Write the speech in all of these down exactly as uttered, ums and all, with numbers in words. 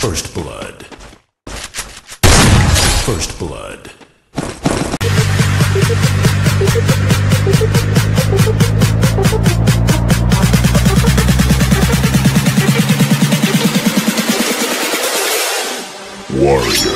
First blood. First blood. Warrior.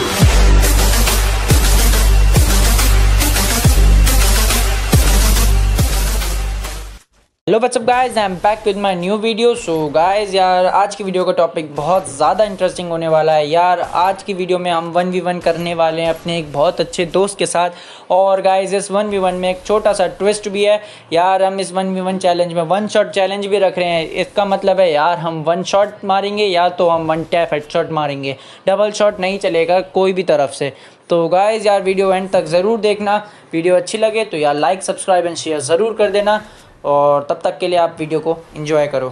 Hello what's up guys, I am back with my new video. So guys यार, आज की video का topic बहुत ज़्यादा interesting होने वाला है यार। आज की वीडियो में हम वन वी वन करने वाले हैं अपने एक बहुत अच्छे दोस्त के साथ। और गाइज इस वन वी वन में एक छोटा सा ट्विस्ट भी है यार। हम इस वन वी वन चैलेंज में वन शॉट चैलेंज भी रख रहे हैं। इसका मतलब है यार, हम वन शॉट मारेंगे या तो हम वन टैप हेड शॉट मारेंगे, डबल शॉट नहीं चलेगा कोई भी तरफ से। तो गाइज यार, वीडियो एंड तक ज़रूर देखना। वीडियो अच्छी लगे तो यार लाइक, सब्सक्राइब एंड शेयर ज़रूर कर देना। और तब तक के लिए आप वीडियो को एंजॉय करो।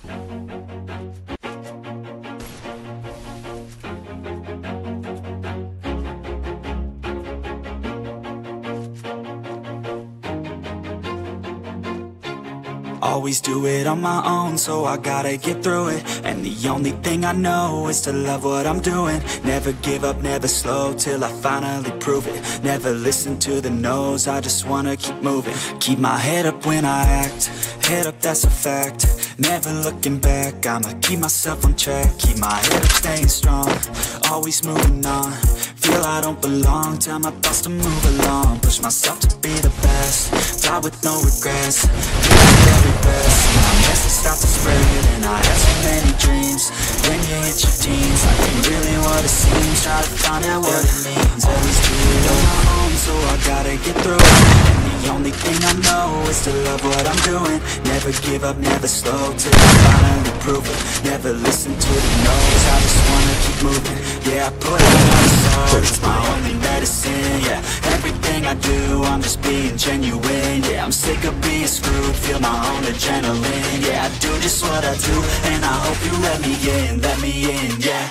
Always do it on my own, so I gotta get through it. And the only thing I know is to love what I'm doing. Never give up, never slow, till I finally prove it. Never listen to the no's, I just wanna keep moving. Keep my head up when I act, head up, that's a fact. Never looking back, I'ma keep myself on track. Keep my head up, staying strong, always moving on. Feel I don't belong, tell my thoughts to move along. Push myself to be the best, die with no regrets. Give it every best, my message start to spread. And I had so many dreams, then you hit your teens. Like ain't really what it seems, try to find out what it means. Always do it on my own, so I gotta get through it. And the only thing I know is to love what I'm doing. Never give up, never slow, till I finally prove it. Never listen to the no's, I just wanna keep moving. Yeah, I put it on the soul, it's my only medicine. Yeah, everything I do, I'm just being genuine. Yeah, I'm sick of being screwed, feel my own adrenaline. Yeah, I do just what I do, and I hope you let me in, let me in, yeah.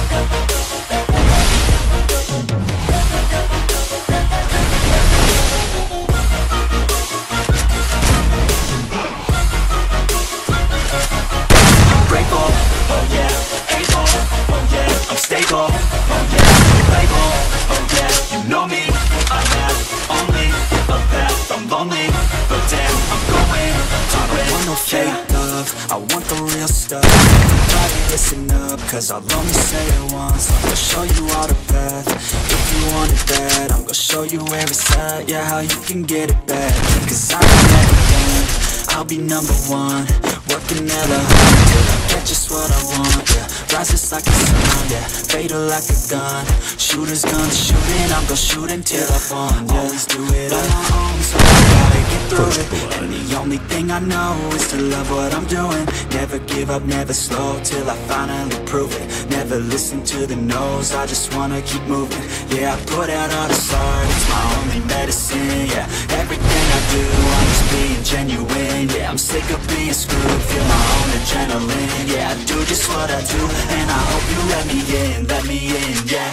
Grateful, oh yeah, able, oh yeah, I'm stable, oh yeah, label, oh yeah, you know me, I have only a path, I'm lonely, but damn, I'm going to win. I want no fake love, I want the real stuff. Try to listen up, cause I'll only say it once. I'm gonna show you all the path, if you want it bad. I'm gonna show you where it's at, yeah, how you can get it back. Cause I'm never done, I'll be number one. Working hella hard till I get just what I want, yeah. Rise just like the sun, yeah. Fatal like a gun. Shooters gonna shoot and I'm gonna shoot until I fall, yeah. Always do it on my own, so I gotta get through it. And the only thing I know is to love what I'm doing. Never give up, never slow, till I finally prove it. Never listen to the no's, I just wanna keep moving. Yeah, I put out all the art, it's my only medicine. Yeah, everything I do, I'm just being genuine. Yeah, I'm sick of being screwed, feel my own adrenaline. Yeah, I do just what I do, and I hope you let me in, let me in, yeah.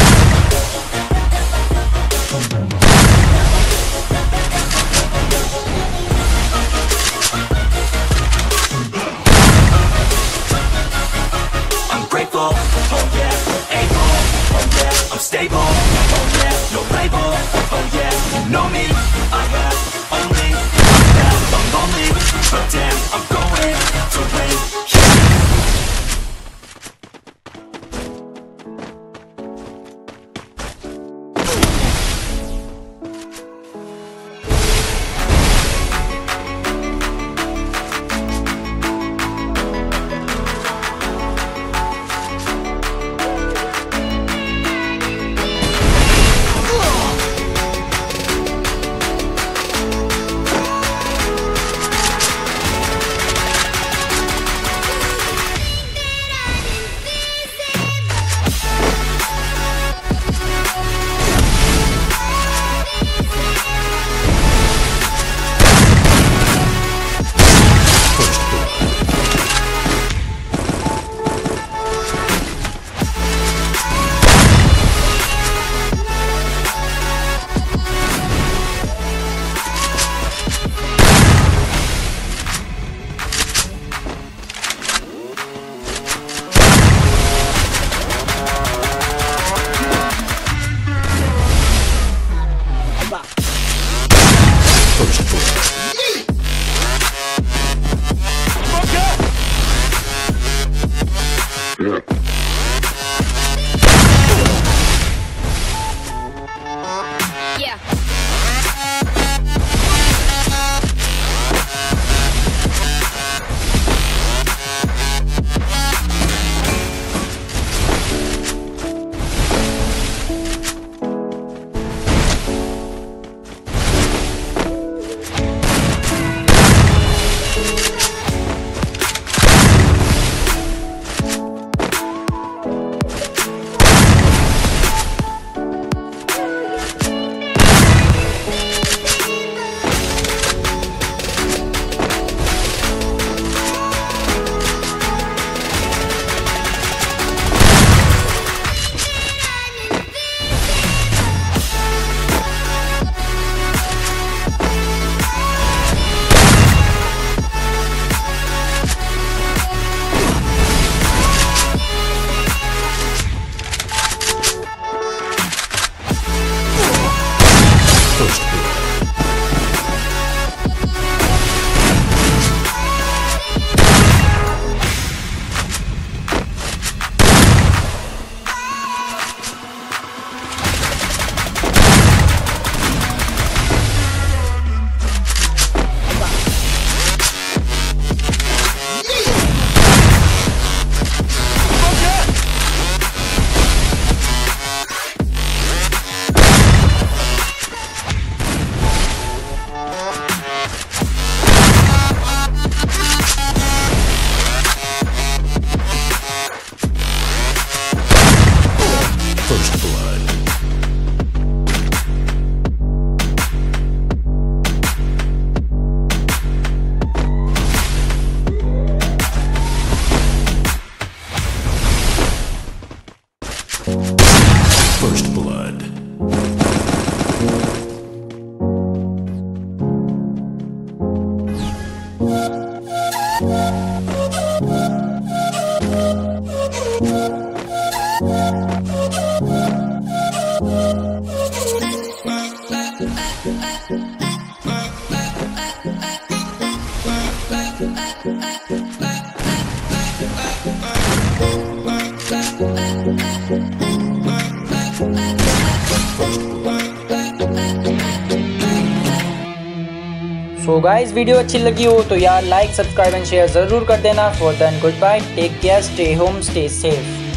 I'm grateful, oh yeah, able, oh yeah, I'm stable, oh yeah, no label, oh yeah, you know me, I have only one path, I'm lonely, but damn, I'm going to win, yeah. So guys video अच्छी लगी हो तो यार like subscribe and share ज़रूर कर देना। For then goodbye, take care, stay home, stay safe.